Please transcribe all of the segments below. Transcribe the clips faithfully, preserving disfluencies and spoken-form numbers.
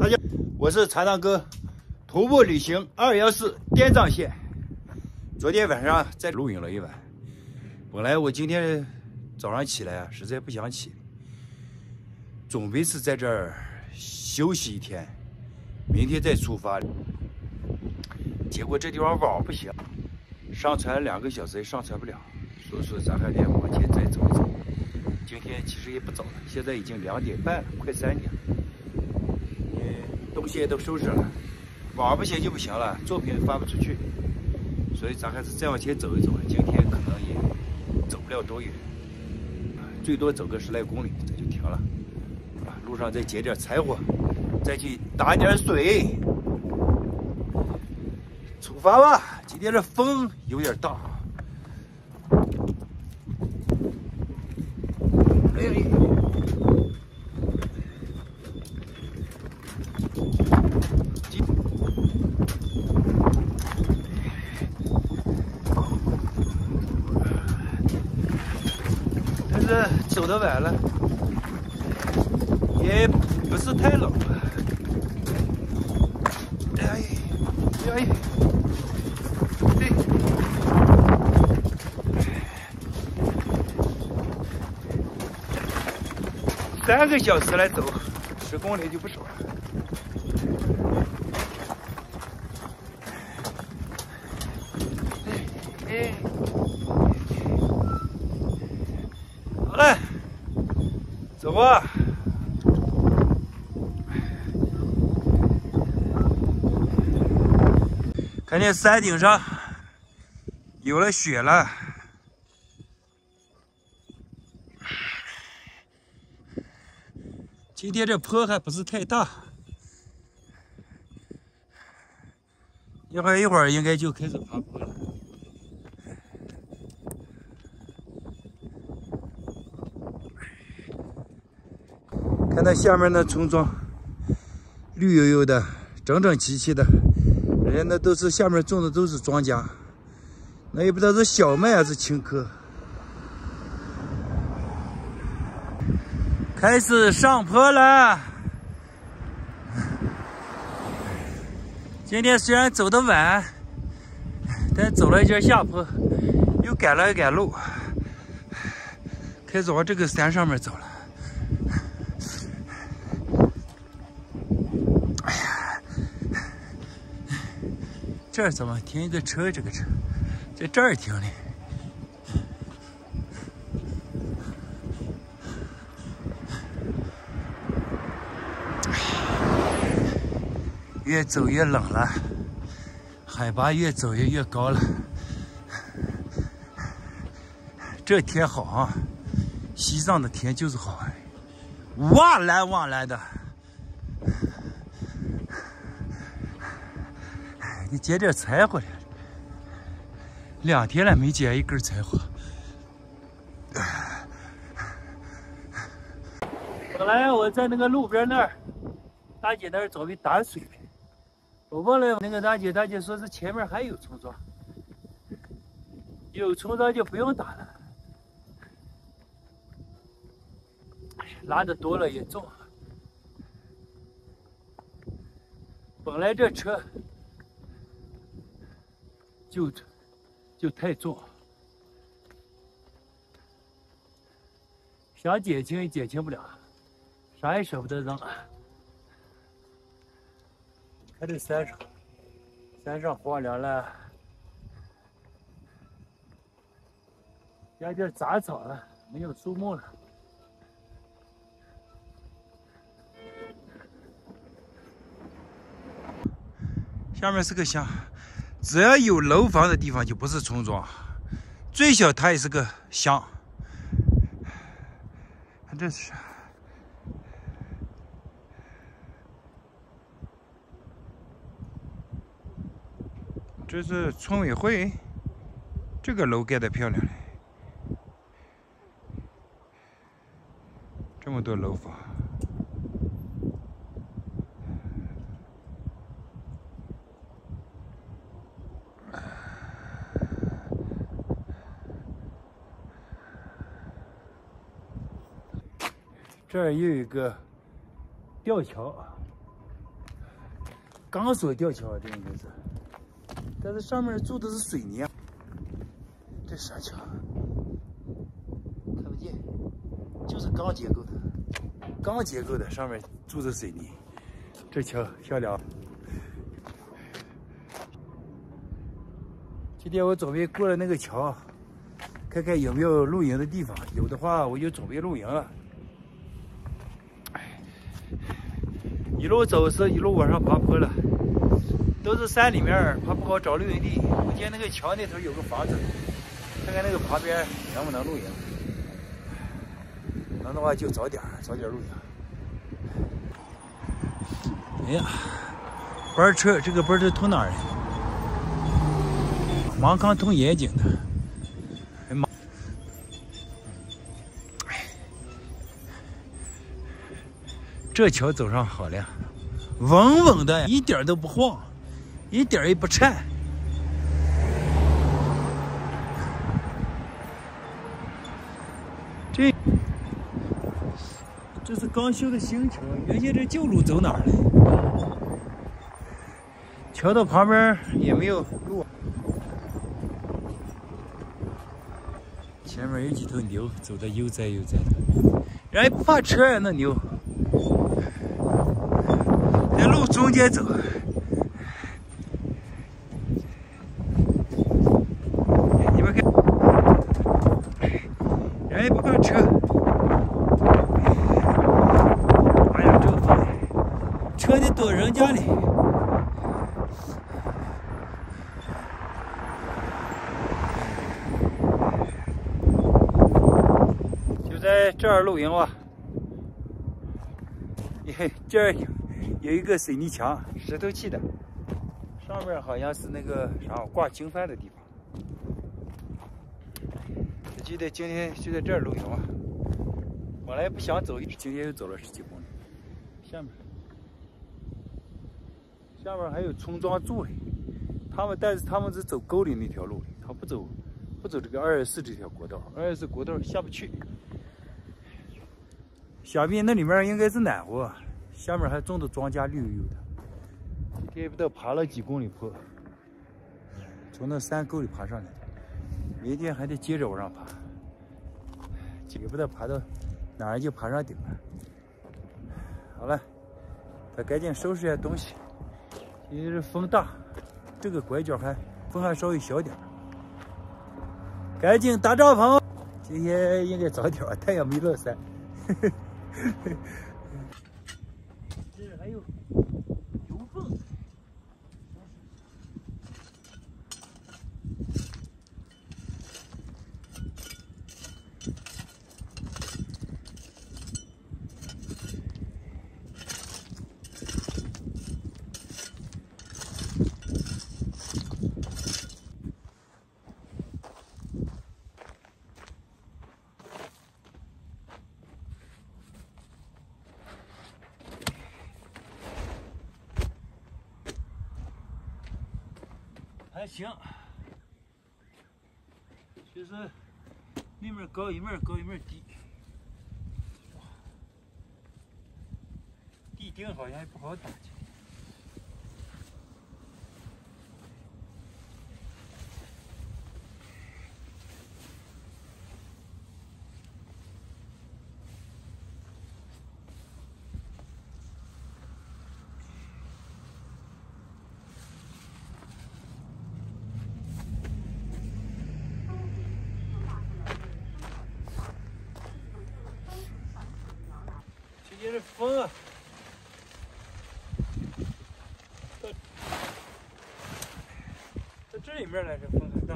大家，我是禅堂哥，徒步旅行二幺四滇藏线。昨天晚上在露营了一晚，本来我今天早上起来啊，实在不想起，准备是在这儿休息一天，明天再出发。结果这地方网不行，上传两个小时也上传不了，所以说咱还得往前再走一走。今天其实也不早了，现在已经两点半了，快三点了。东西也都收拾了，网不行就不行了，作品发不出去，所以咱还是再往前走一走。今天可能也走不了多远，最多走个十来公里，这就停了。啊，路上再捡点柴火，再去打点水。出发吧！今天这风有点大。哎呀！但是走得晚了，也不是太冷了。哎呀，哎呀，对，三个小时来走，十公里就不少了。哎，好了，走吧。看见山顶上有了雪了，今天这坡还不是太大，一会儿一会儿应该就开始爬坡了。看到下面那村庄，绿油油的，整整齐齐的。人家那都是下面种的都是庄稼，那也不知道是小麦还是青稞。开始上坡了。今天虽然走得晚，但走了一截下坡，又赶了一赶路，开始往这个山上面走了。这儿怎么停一个车？这个车在这儿停的。越走越冷了，海拔越走越越高了。这天好啊，西藏的天就是好，哇蓝哇蓝的。你捡点柴火来，两天了没捡一根柴火。本来我在那个路边那儿，大姐那儿准备打水，我问了那个大姐，大姐说是前面还有村庄，有村庄就不用打了。拉的多了也重，本来这车就就太重，想减轻也减轻不了，啥也舍不得扔。看这山上，山上荒凉了，加点杂草了，没有树木了。下面是个乡。只要有楼房的地方就不是村庄，最小它也是个乡。看这是啥？这是村委会，这个楼盖得漂亮嘞，这么多楼房。这儿又有一个吊桥， 钢索吊桥，这应该是，但是上面筑的是水泥啊。这啥桥？看不见，就是钢结构的，钢结构的，上面筑的水泥。这桥漂亮。今天我准备过了那个桥，看看有没有露营的地方，有的话我就准备露营了。一路走是一路往上爬坡了，都是山里面，爬不好找露营地。我见那个桥那头有个房子，看看那个旁边能不能露营。能的话就早点早点露营。哎呀，班车这个班车通哪儿呢？芒康通盐井的。哎妈！这桥走上好了，稳稳的，一点都不晃，一点也不颤。这这是刚修的新桥，原先这旧路走哪儿了？桥的旁边也没有路。前面有几头牛走得悠哉悠哉的，人也不怕车呀，那牛。在路中间走，你们看，人也不怕车。哎呀，这个风，车得躲人家里。就在这儿露营吧。嘿，这儿有。有一个水泥墙，石头砌的，上面好像是那个啥挂经幡的地方。我记得今天就在这儿露营啊，本来不想走，今天又走了十几公里。下面，下面还有村庄住嘞，他们但是他们是走沟里那条路，他不走，不走这个二十四这条国道，二十四国道下不去。下面那里面应该是暖和。下面还种的庄稼绿油油的，今天不知道爬了几公里坡，从那山沟里爬上来的，明天还得接着往上爬，也不知道爬到哪儿就爬上顶了。好了，得赶紧收拾下东西。今天这风大，这个拐角还风还稍微小点，赶紧搭帐篷。今天应该早点，太阳没落山。这还有油泵，还行，就是那面高一面高一面低，地钉好像也不好打去。这是风啊！到到这里面来，这风很大。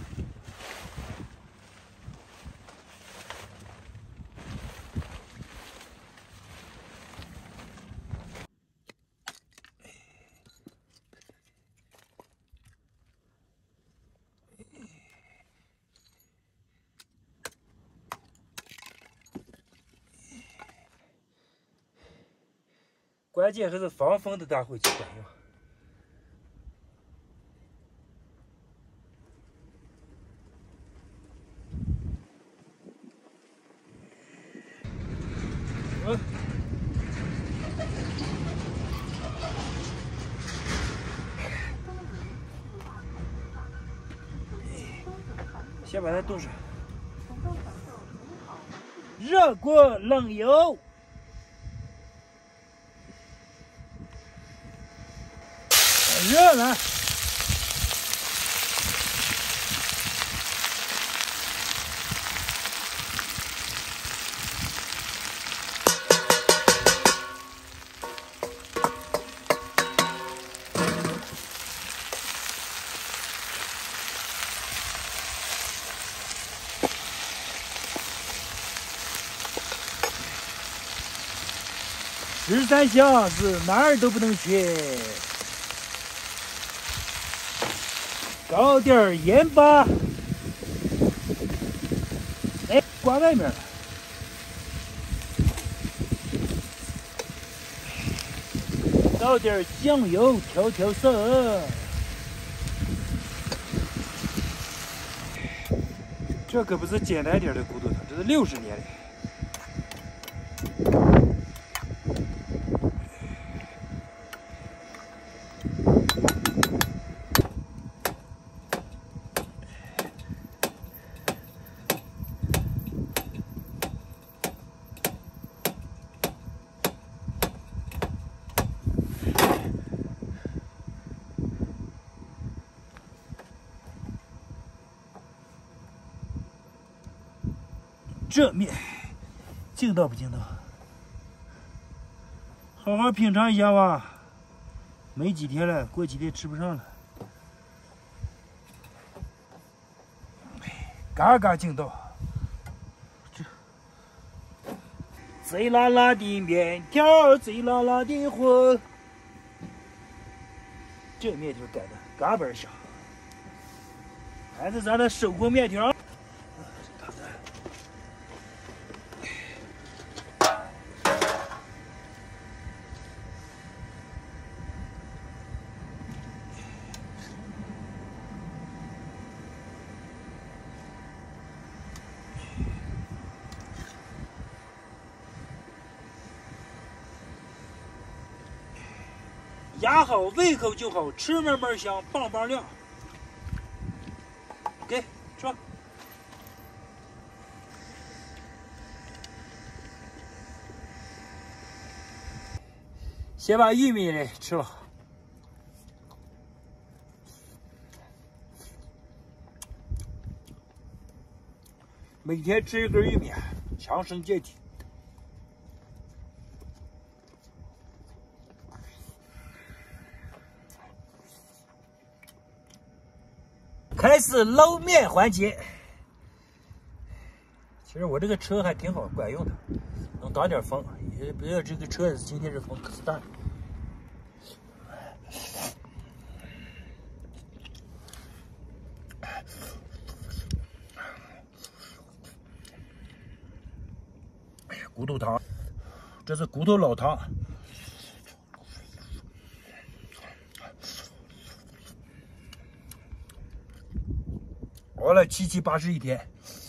关键还是防风的打火机管用。嗯。 先把它冻上。热锅冷油，热了。十三香是哪儿都不能缺，搞点盐巴，哎，挂外面了，倒点酱油调调色，这可不是简单点的骨头汤，这是六十年的。这面劲道不劲道？好好品尝一下吧。没几天了，过几天吃不上了。嘎嘎劲道，这贼辣辣的面条，贼辣辣的火。这面条擀的嘎嘣香，还是咱的手工面条。压好胃口就好，吃慢慢香，棒棒亮。给吃吧。先把玉米嘞吃了。每天吃一根玉米，强身健体。开始捞面环节。其实我这个车还挺好，管用的，能挡点风。也不要这个车今天这风可是大。骨头汤，这是骨头老汤。熬了七七八十一天，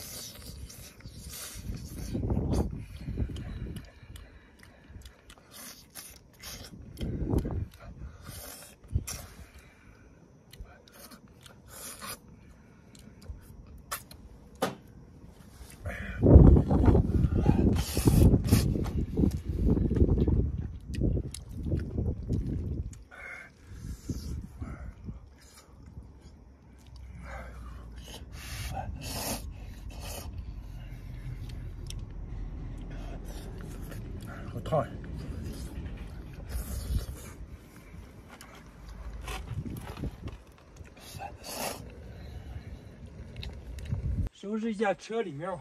好烫呀！收拾一下车里面吧。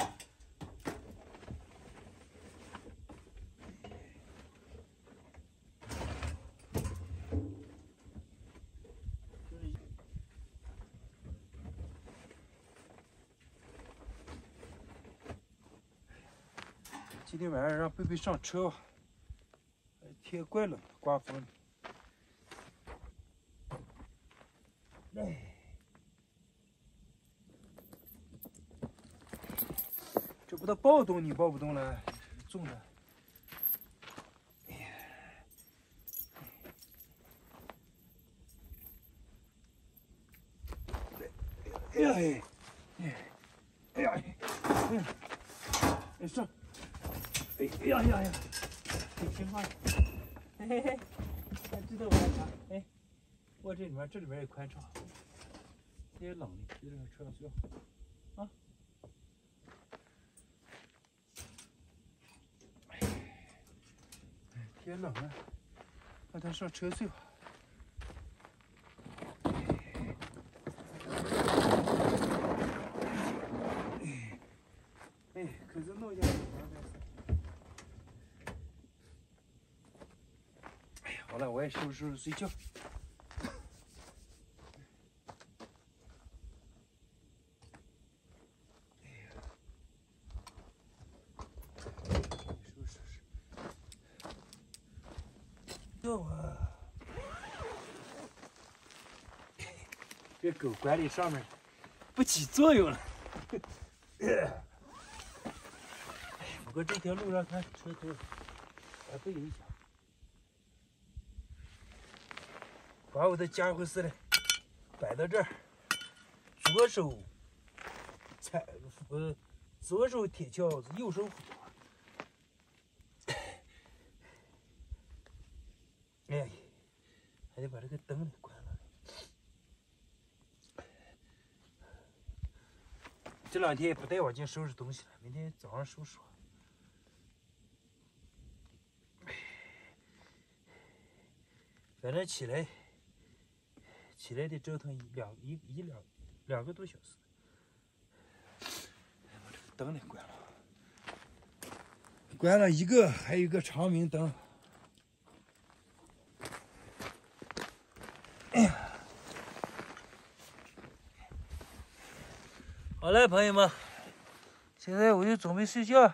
今天晚上让贝贝上车吧，天怪冷，刮风。哎，这不都抱动你抱不动了，重的。哎呀，哎呀，哎呀，哎。 哎，哎上，哎呀呀呀，挺听话的，嘿嘿嘿，还知道我来查，哎，我这里面这里面也宽敞，也冷的，有点车上睡觉，啊。天冷了，让他上车睡吧。哎，可是弄一下。哎呀，好了，我也收拾收拾睡觉。哎呀，收拾收拾。哟啊！这狗管理上面不起作用了。不过这条路上看车多，还不影响。把我的家伙事嘞摆到这儿，左手踩呃，左手铁锹子，右手斧。哎，还得把这个灯给关了。这两天也不带往进收拾东西了，明天早上收拾。反正起来，起来得折腾一两一一两两个多小时。把这个灯得关了，关了一个，还有一个长明灯。哎呀，好嘞，朋友们，现在我就准备睡觉。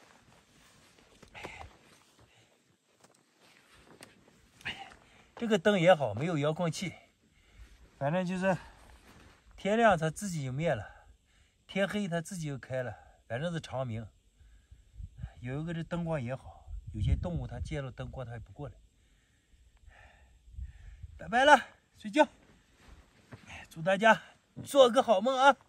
这个灯也好，没有遥控器，反正就是天亮它自己就灭了，天黑它自己就开了，反正是长明。有一个这灯光也好，有些动物它见了灯光它也不过来。拜拜了，睡觉。祝大家做个好梦啊！